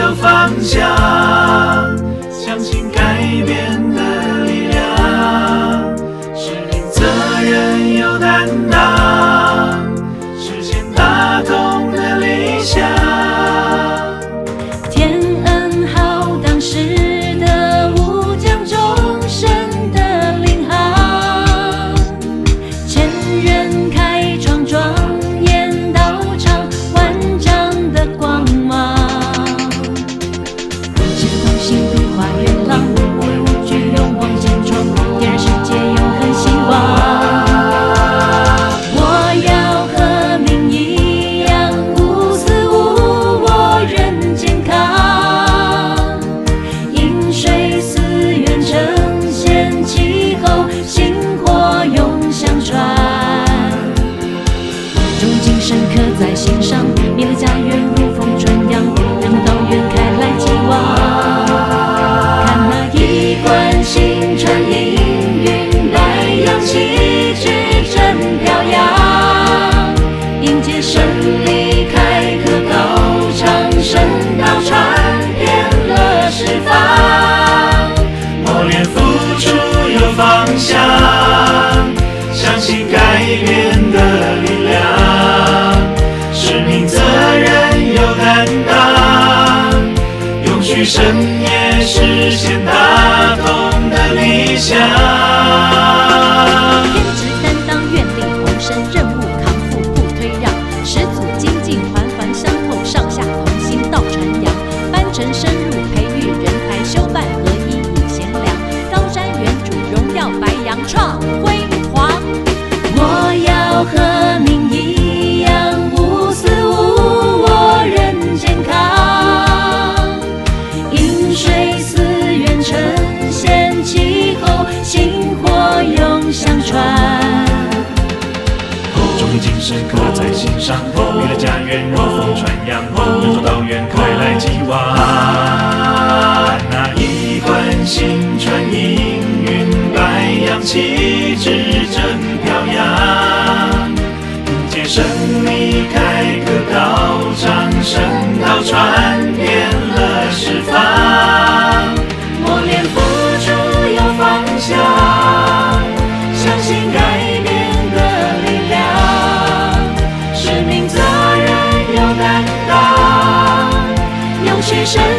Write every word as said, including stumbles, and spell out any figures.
有方向，相信改变的力量，使命责任有担当，实现大同的理想。 天恩浩荡时的武将，终身的领航，前人开创庄严道场，万丈的光芒。前方行渡跨越浪，无畏无惧勇往前冲，点燃世界永恒希望。我要和您一样无私无我，人健康，饮水思源呈现气候，薪火永相传。忠精深刻在心上，弥勒家园如风传扬，人从道远开来继往。看那一贯星传阴云，白扬旗帜真飘扬，迎接胜利开课高唱，神道传遍了十方。 磨练付出有方向，相信改变的力量，使命责任有担当，永续圣业实现大同的理想。 天职担当，愿力同身，任务扛负不推让，始祖精进，环环相扣，上下同心道传扬。班程深入，培育人才，修办合一以贤良。高瞻远瞩，荣耀白扬，创辉煌。我要和您一样无私无我，人健康，饮水思源呈现气候，薪火永相传。 忠精深刻在心上，弥勒家园如风传扬，人从道远开来继往。那一贯星传阴云，白扬旗帜真飘扬，迎接胜利开课高唱，神道传遍了十方。磨练付出有方向，相信改变的力量，使命责任有担当，永续生